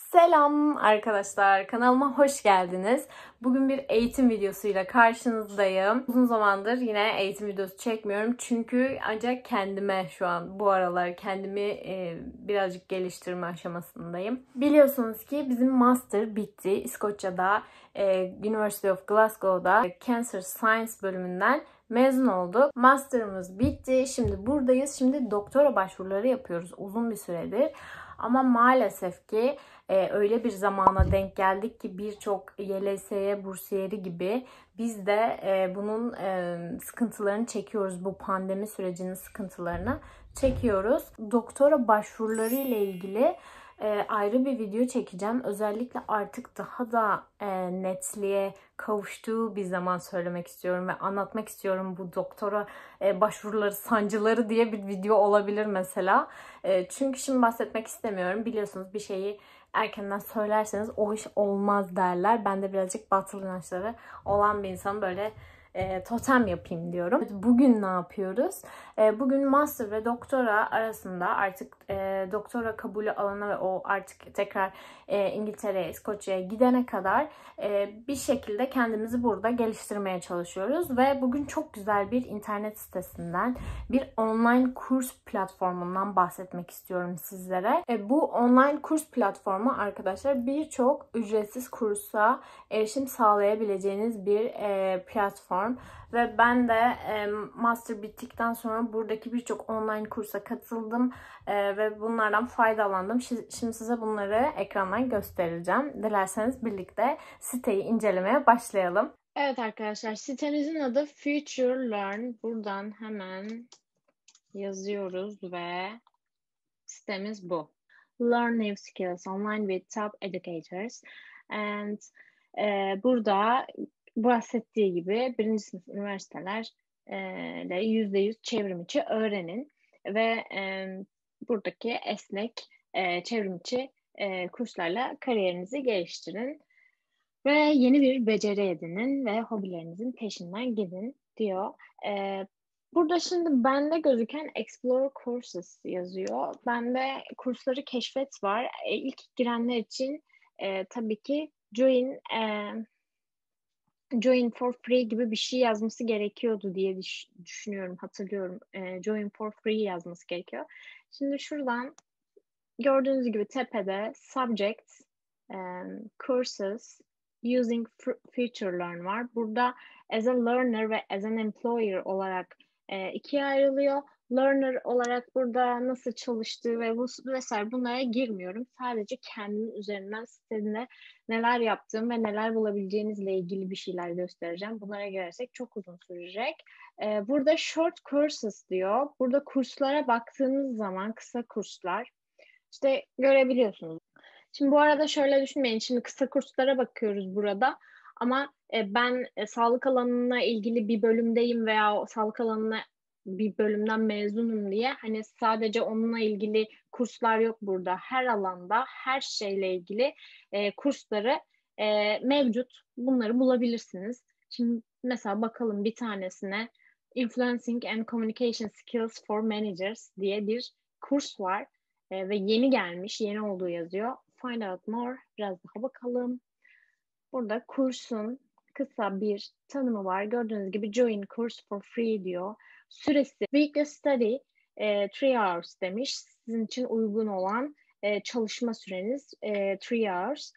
Selam arkadaşlar, kanalıma hoş geldiniz. Bugün bir eğitim videosuyla karşınızdayım. Uzun zamandır yine eğitim videosu çekmiyorum çünkü ancak kendime şu an bu aralar kendimi birazcık geliştirme aşamasındayım. Biliyorsunuz ki bizim master bitti. İskoçya'da University of Glasgow'da Cancer Science bölümünden mezun olduk. Master'ımız bitti. Şimdi buradayız. Şimdi doktora başvuruları yapıyoruz uzun bir süredir. Ama maalesef ki öyle bir zamana denk geldik ki birçok YLS'ye bursiyeri gibi biz de bunun sıkıntılarını çekiyoruz. Bu pandemi sürecinin sıkıntılarını çekiyoruz. Doktora başvuruları ile ilgili ayrı bir video çekeceğim. Özellikle artık daha da netliğe kavuştuğu bir zaman söylemek istiyorum ve anlatmak istiyorum bu doktora başvuruları, sancıları diye bir video olabilir mesela. Çünkü şimdi bahsetmek istemiyorum. Biliyorsunuz bir şeyi erkenden söylerseniz o iş olmaz derler. Ben de birazcık batıl inançları olan bir insan, böyle totem yapayım diyorum. Bugün ne yapıyoruz? Bugün master ve doktora arasında artık doktora kabulü alana ve o artık tekrar İngiltere'ye, İskoçya'ya gidene kadar bir şekilde kendimizi burada geliştirmeye çalışıyoruz. Ve bugün çok güzel bir internet sitesinden, bir online kurs platformundan bahsetmek istiyorum sizlere. Bu online kurs platformu arkadaşlar birçok ücretsiz kursa erişim sağlayabileceğiniz bir platform. Ve ben de master bittikten sonra buradaki birçok online kursa katıldım ve bunlardan faydalandım. Şimdi size bunları ekrandan göstereceğim. Dilerseniz birlikte siteyi incelemeye başlayalım. Evet arkadaşlar, sitemizin adı Future Learn. Buradan hemen yazıyoruz ve sitemiz bu. Learn new skills online with top educators. And burada bahsettiği gibi birinci sınıf üniversitelerle %100 çevrim içi öğrenin ve buradaki esnek çevrim içi kurslarla kariyerinizi geliştirin ve yeni bir beceri edinin ve hobilerinizin peşinden gidin diyor. Burada şimdi bende gözüken Explore Courses yazıyor. Bende kursları keşfet var. İlk girenler için tabii ki Join for free gibi bir şey yazması gerekiyordu diye düşünüyorum, hatırlıyorum. Join for free yazması gerekiyor. Şimdi şuradan gördüğünüz gibi tepede Subjects, Courses, Using Future Learn var. Burada as a learner ve as an employer olarak ikiye ayrılıyor. Learner olarak burada nasıl çalıştığı ve vesaire bunlara girmiyorum. Sadece kendim üzerinden sitede neler yaptığım ve neler bulabileceğinizle ilgili bir şeyler göstereceğim. Bunlara girersek çok uzun sürecek. Burada short courses diyor. Burada kurslara baktığınız zaman kısa kurslar işte görebiliyorsunuz. Şimdi bu arada şöyle düşünmeyin. Şimdi kısa kurslara bakıyoruz burada. Ama ben sağlık alanına ilgili bir bölümdeyim veya sağlık alanına bir bölümden mezunum diye hani sadece onunla ilgili kurslar yok burada. Her alanda, her şeyle ilgili kursları mevcut. Bunları bulabilirsiniz. Şimdi mesela bakalım bir tanesine Influencing and Communication Skills for Managers diye bir kurs var. Ve yeni gelmiş, yeni olduğu yazıyor. Find out more. Biraz daha bakalım. Burada kursun kısa bir tanımı var. Gördüğünüz gibi join course for free diyor. Süresi weekly study 3 hours demiş. Sizin için uygun olan çalışma süreniz 3 hours.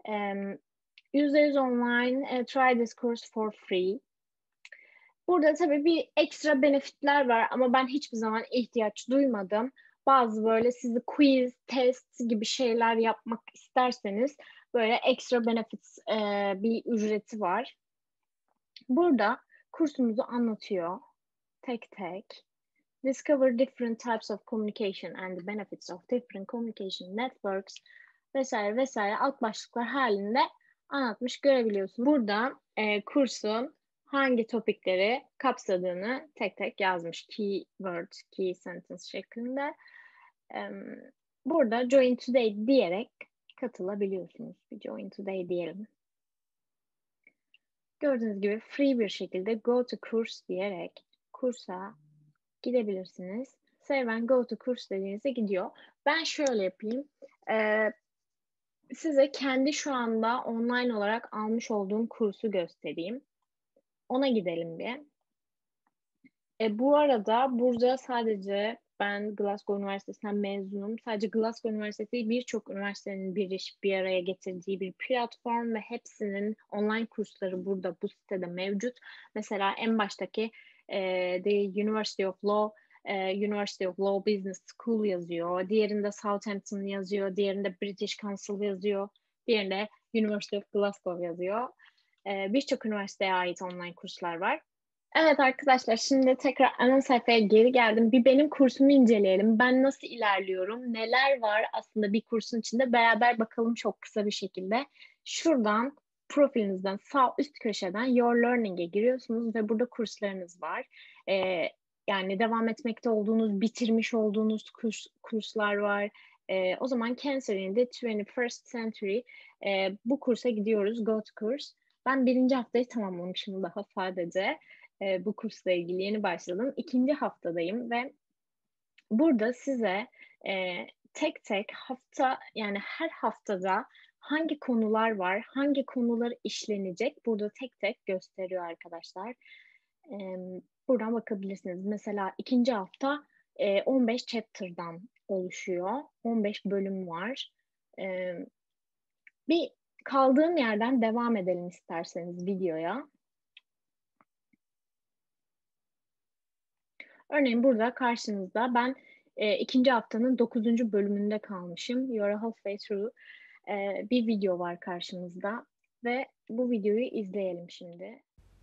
%100 online try this course for free. Burada tabii bir ekstra benefitler var ama ben hiçbir zaman ihtiyaç duymadım. Bazı böyle sizi quiz, test gibi şeyler yapmak isterseniz böyle ekstra benefits bir ücreti var. Burada kursumuzu anlatıyor tek tek. Discover different types of communication and the benefits of different communication networks vesaire vesaire alt başlıklar halinde anlatmış, görebiliyorsunuz. Burada kursun hangi topikleri kapsadığını tek tek yazmış. Keyword, key sentence şeklinde. Burada join today diyerek katılabiliyorsunuz. Bir join today diyelim. Gördüğünüz gibi free bir şekilde go to course diyerek kursa gidebilirsiniz. Save and go to course dediğinizde gidiyor. Ben şöyle yapayım. Size kendi şu anda online olarak almış olduğum kursu göstereyim. Ona gidelim bir. Bu arada burada sadece ben Glasgow Üniversitesi'nden mezunum. Sadece Glasgow Üniversitesi değil, birçok üniversitenin birleşip bir araya getirdiği bir platform ve hepsinin online kursları burada bu sitede mevcut. Mesela en baştaki The University of Law, University of Law Business School yazıyor. Diğerinde Southampton yazıyor. Diğerinde British Council yazıyor. Diğerinde University of Glasgow yazıyor. Birçok üniversiteye ait online kurslar var. Evet arkadaşlar, şimdi tekrar ana sayfaya geri geldim. Bir benim kursumu inceleyelim. Ben nasıl ilerliyorum? Neler var aslında bir kursun içinde? Beraber bakalım çok kısa bir şekilde. Şuradan profilinizden sağ üst köşeden Your Learning'e giriyorsunuz ve burada kurslarınız var. Yani devam etmekte olduğunuz, bitirmiş olduğunuz kurslar var. O zaman Cancer in the 21st Century, bu kursa gidiyoruz. Go to kurs. Ben birinci haftayı tamamlamışım daha sadece. Bu kursla ilgili yeni başladım. İkinci haftadayım ve burada size tek tek hafta, yani her haftada hangi konular var, hangi konular işlenecek burada tek tek gösteriyor arkadaşlar. Buradan bakabilirsiniz. Mesela ikinci hafta 15 chapter'dan oluşuyor. 15 bölüm var. Bir kaldığım yerden devam edelim isterseniz videoya. Örneğin burada karşınızda ben ikinci haftanın 9. bölümünde kalmışım. You're halfway through. Bir video var karşımızda ve bu videoyu izleyelim şimdi.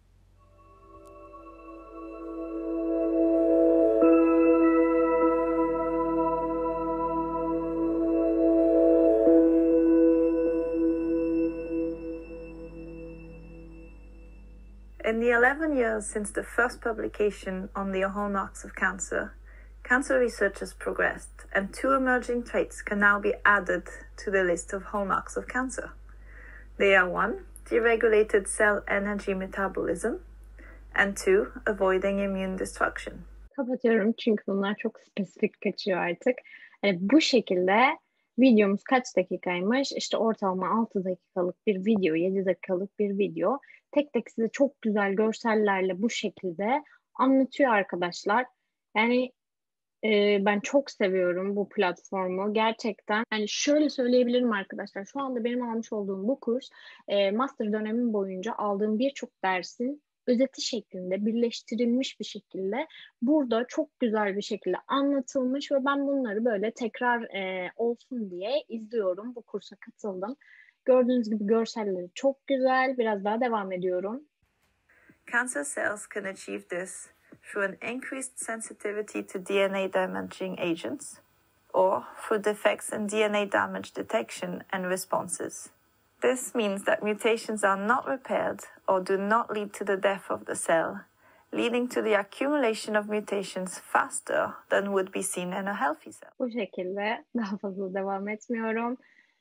In the 11 years since the first publication on the hallmarks of cancer, cancer research has progressed, and two emerging traits can now be added to the list of hallmarks of cancer. They are one, deregulated cell energy metabolism, and two, avoiding immune destruction. Kapatıyorum çünkü bunlar çok spesifik kaçıyor artık. Yani bu şekilde videomuz kaç dakikaymış? İşte ortalama 6 dakikalık bir video, 7 dakikalık bir video. Tek tek size çok güzel görsellerle bu şekilde anlatıyor arkadaşlar. Yani ben çok seviyorum bu platformu gerçekten. Yani şöyle söyleyebilirim arkadaşlar. Şu anda benim almış olduğum bu kurs master dönemim boyunca aldığım birçok dersin özeti şeklinde birleştirilmiş bir şekilde burada çok güzel bir şekilde anlatılmış ve ben bunları böyle tekrar olsun diye izliyorum. Bu kursa katıldım. Gördüğünüz gibi görselleri çok güzel. Biraz daha devam ediyorum. Cancer cells can achieve this through an increased sensitivity to DNA damaging agents, or through defects in DNA damage detection and responses. This means that mutations are not repaired or do not lead to the death of the cell, leading to the accumulation of mutations faster than would be seen in a healthy cell. Bu şekilde daha fazla devam etmiyorum.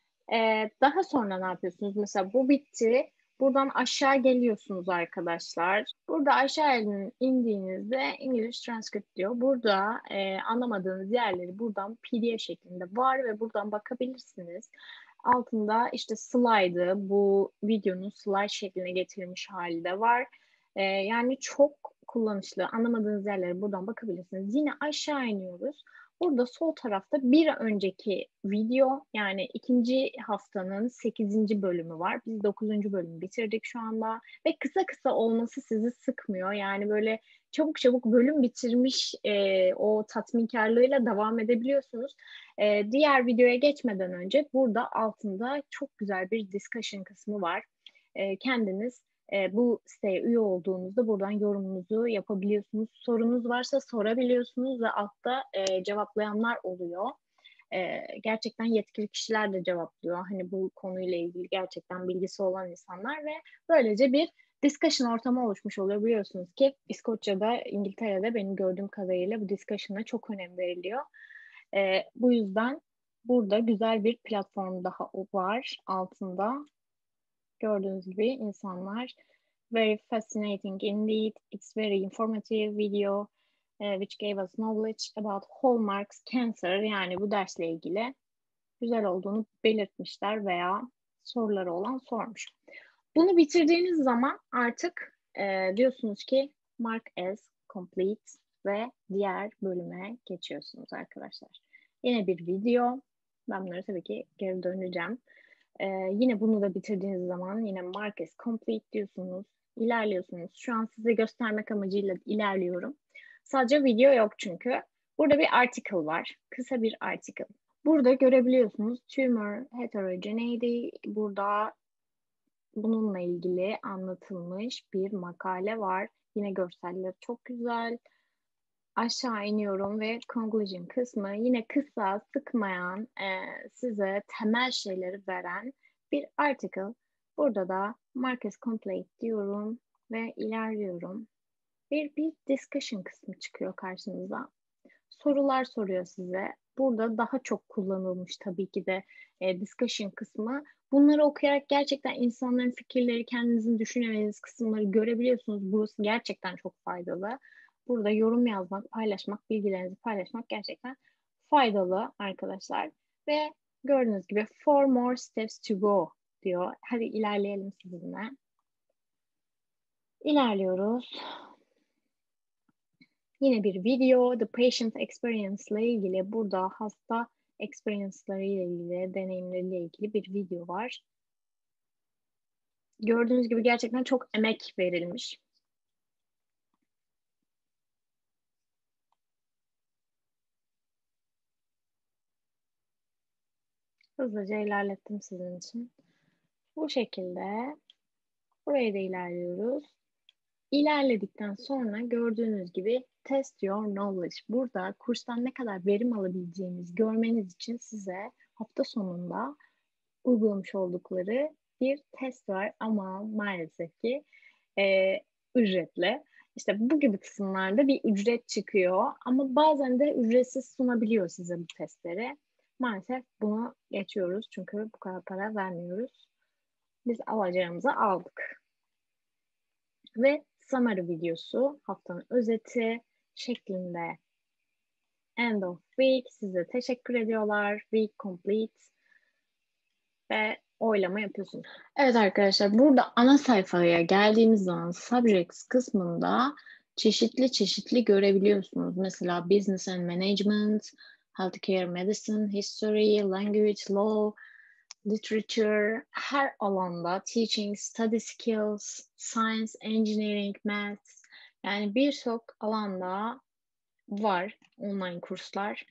Daha sonra ne yapıyorsunuz? Mesela bu bitti. Buradan aşağı geliyorsunuz arkadaşlar. Burada aşağı indiğinizde English Transcript diyor. Burada anlamadığınız yerleri buradan PDF şeklinde var ve buradan bakabilirsiniz. Altında işte slide'ı, bu videonun slide şekline getirilmiş hali de var. Yani çok kullanışlı. Anlamadığınız yerlere buradan bakabilirsiniz. Yine aşağı iniyoruz. Burada sol tarafta bir önceki video, yani ikinci haftanın 8. bölümü var. Biz 9. bölümü bitirdik şu anda ve kısa kısa olması sizi sıkmıyor. Yani böyle çabuk çabuk bölüm bitirmiş o tatminkarlığıyla devam edebiliyorsunuz. Diğer videoya geçmeden önce burada altında çok güzel bir discussion kısmı var. Kendiniz bu siteye üye olduğunuzda buradan yorumunuzu yapabiliyorsunuz. Sorunuz varsa sorabiliyorsunuz ve altta cevaplayanlar oluyor. Gerçekten yetkili kişiler de cevaplıyor. Hani bu konuyla ilgili gerçekten bilgisi olan insanlar ve böylece bir discussion ortamı oluşmuş oluyor. Biliyorsunuz ki İskoçya'da, İngiltere'de benim gördüğüm kadarıyla bu discussion'a çok önem veriliyor. Bu yüzden burada güzel bir platform daha var altında. Gördüğünüz gibi insanlar very fascinating indeed. It's very informative video which gave us knowledge about hallmarks cancer, yani bu dersle ilgili güzel olduğunu belirtmişler veya soruları olan sormuş. Bunu bitirdiğiniz zaman artık diyorsunuz ki mark as complete ve diğer bölüme geçiyorsunuz arkadaşlar. Yine bir video. Ben bunları tabii ki geri döneceğim. Yine bunu da bitirdiğiniz zaman yine mark as complete diyorsunuz. İlerliyorsunuz. Şu an size göstermek amacıyla ilerliyorum. Sadece video yok çünkü. Burada bir article var. Kısa bir article. Burada görebiliyorsunuz tumor heterogeneity. Burada bununla ilgili anlatılmış bir makale var. Yine görseller çok güzel. Aşağı iniyorum ve conclusion kısmı yine kısa, sıkmayan, size temel şeyleri veren bir article. Burada da mark as complete diyorum ve ilerliyorum. Bir discussion kısmı çıkıyor karşınıza. Sorular soruyor size. Burada daha çok kullanılmış tabii ki de discussion kısmı. Bunları okuyarak gerçekten insanların fikirleri, kendinizin düşünemediğiniz kısımları görebiliyorsunuz. Burası gerçekten çok faydalı. Burada yorum yazmak, paylaşmak, bilgilerinizi paylaşmak gerçekten faydalı arkadaşlar. Ve gördüğünüz gibi 4 more steps to go diyor. Hadi ilerleyelim sizinle. İlerliyoruz. Yine bir video, the patient experience ile ilgili, burada hasta experience'ları ile ilgili, deneyimleriyle ilgili bir video var. Gördüğünüz gibi gerçekten çok emek verilmiş. Hızlıca ilerlettim sizin için. Bu şekilde buraya da ilerliyoruz. İlerledikten sonra gördüğünüz gibi test your knowledge. Burada kurstan ne kadar verim alabileceğinizi görmeniz için size hafta sonunda uygulamış oldukları bir test var ama maalesef ki ücretli. İşte bu gibi kısımlarda bir ücret çıkıyor ama bazen de ücretsiz sunabiliyor size bu testleri. Maalesef bunu geçiyoruz çünkü bu kadar para vermiyoruz. Biz alacağımızı aldık. Ve summary videosu, haftanın özeti şeklinde end of week size teşekkür ediyorlar. Week complete ve oylama yapıyorsunuz. Evet arkadaşlar, burada ana sayfaya geldiğimiz zaman subjects kısmında çeşitli görebiliyorsunuz. Mesela business and management, healthcare, medicine, history, language, law, literature, her alanda, teaching, study skills, science, engineering, maths, yani birçok alanda var online kurslar.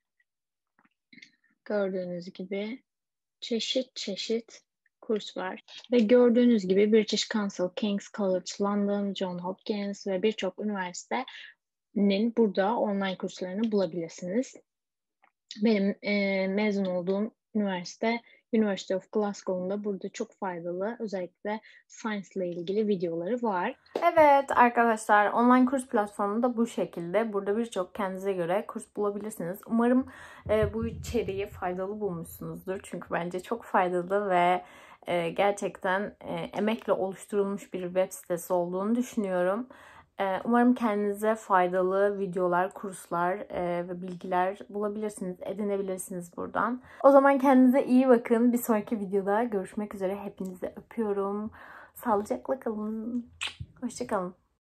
Gördüğünüz gibi çeşit kurs var. Ve gördüğünüz gibi British Council, King's College London, Johns Hopkins ve birçok üniversitenin burada online kurslarını bulabilirsiniz. Benim mezun olduğum üniversite University of Glasgow'un da burada çok faydalı, özellikle science ile ilgili videoları var. Evet arkadaşlar, online kurs platformu da bu şekilde. Burada birçok kendinize göre kurs bulabilirsiniz. Umarım bu içeriği faydalı bulmuşsunuzdur. Çünkü bence çok faydalı ve gerçekten emekle oluşturulmuş bir web sitesi olduğunu düşünüyorum. Umarım kendinize faydalı videolar, kurslar ve bilgiler bulabilirsiniz, edinebilirsiniz buradan. O zaman kendinize iyi bakın. Bir sonraki videoda görüşmek üzere. Hepinizi öpüyorum. Sağlıcakla kalın. Hoşça kalın.